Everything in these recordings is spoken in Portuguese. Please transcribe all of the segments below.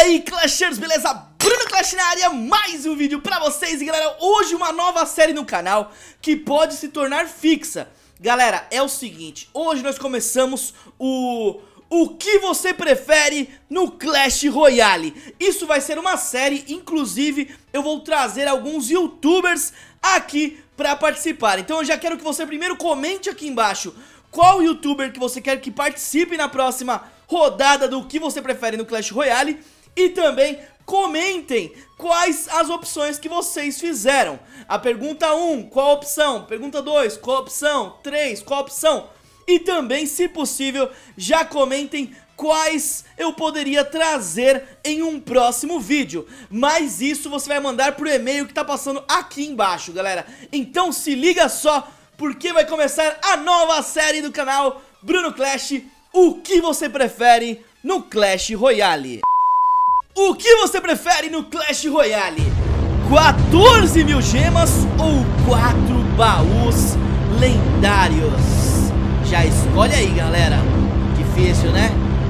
aí, Clashers, beleza? Bruno Clash na área, mais um vídeo pra vocês. E galera, hoje uma nova série no canal que pode se tornar fixa. Galera, é o seguinte, hoje nós começamos o que você prefere no Clash Royale. Isso vai ser uma série, inclusive eu vou trazer alguns youtubers aqui pra participar. Então eu já quero que você primeiro comente aqui embaixo qual youtuber que você quer que participe na próxima rodada do que você prefere no Clash Royale. E também comentem quais as opções que vocês fizeram. A pergunta 1, qual a opção? Pergunta 2, qual a opção? 3, qual a opção? E também, se possível, já comentem quais eu poderia trazer em um próximo vídeo. Mas isso você vai mandar pro e-mail que tá passando aqui embaixo, galera. Então se liga só, porque vai começar a nova série do canal Bruno Clash, o que você prefere no Clash Royale. O que você prefere no Clash Royale? 14 mil gemas ou 4 baús lendários? Já escolhe aí, galera. Difícil, né?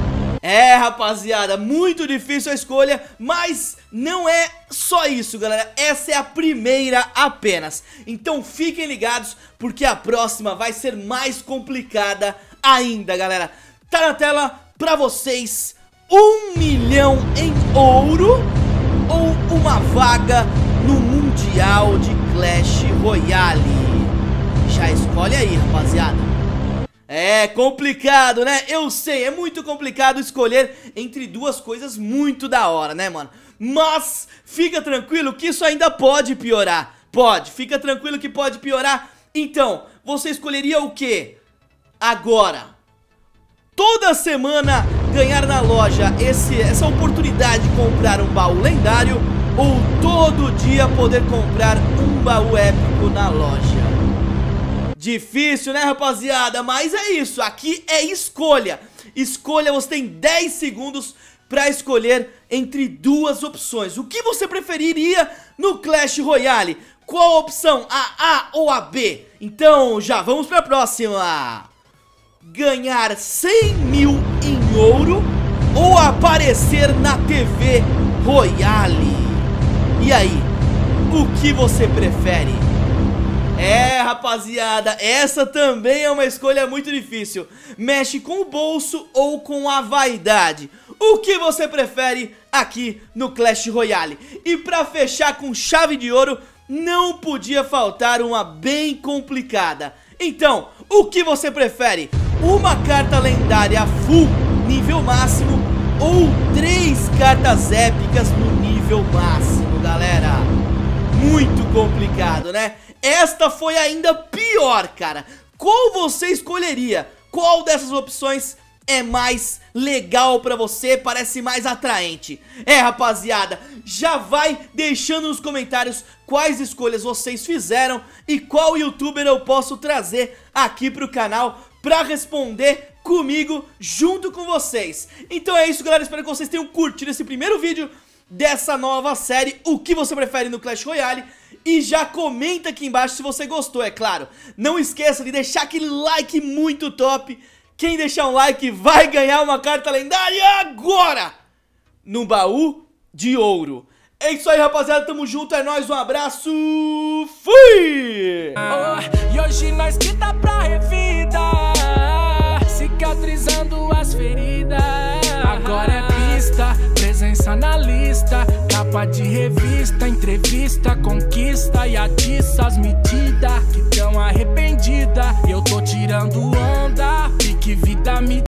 É, rapaziada, muito difícil a escolha, mas não é só isso, galera. Essa é a primeira apenas. Então fiquem ligados, porque a próxima vai ser mais complicada ainda, galera. Tá na tela pra vocês 1 milhão em ouro ou uma vaga no Mundial de Clash Royale? Já escolhe aí, rapaziada. É complicado, né? Eu sei, é muito complicado escolher entre duas coisas muito da hora, né, mano? Mas fica tranquilo que isso ainda pode piorar. Pode, fica tranquilo que pode piorar. Então, você escolheria o quê? Agora, toda semana ganhar na loja essa oportunidade de comprar um baú lendário, ou todo dia poder comprar um baú épico na loja? Difícil, né, rapaziada? Mas é isso, aqui é escolha. Escolha, você tem 10 segundos pra escolher entre duas opções. O que você preferiria no Clash Royale? Qual a opção? A A ou a B? Então já vamos pra próxima. Ganhar 100 mil em ouro ou aparecer na TV Royale? E aí, o que você prefere? É, rapaziada, essa também é uma escolha muito difícil. Mexe com o bolso ou com a vaidade? O que você prefere aqui no Clash Royale? E pra fechar com chave de ouro, não podia faltar uma bem complicada. Então, o que você prefere? Uma carta lendária full nível máximo ou 3 cartas épicas no nível máximo, galera? Muito complicado, né? Esta foi ainda pior, cara. Qual você escolheria? Qual dessas opções é mais legal pra você, parece mais atraente? É, rapaziada, já vai deixando nos comentários quais escolhas vocês fizeram e qual youtuber eu posso trazer aqui pro canal pra responder comigo junto com vocês. Então é isso, galera, espero que vocês tenham curtido esse primeiro vídeo dessa nova série, o que você prefere no Clash Royale. E já comenta aqui embaixo se você gostou, é claro. Não esqueça de deixar aquele like muito top. Quem deixar um like vai ganhar uma carta lendária agora no baú de ouro. É isso aí, rapaziada, tamo junto, é nóis, um abraço, fui! E hoje nós que tá pra revida, cicatrizando as feridas. Agora é pista, presença na lista, capa de revista, entrevista, conquista e atiça as medidas que tão arrependida. Eu tô tirando onda, pique vida me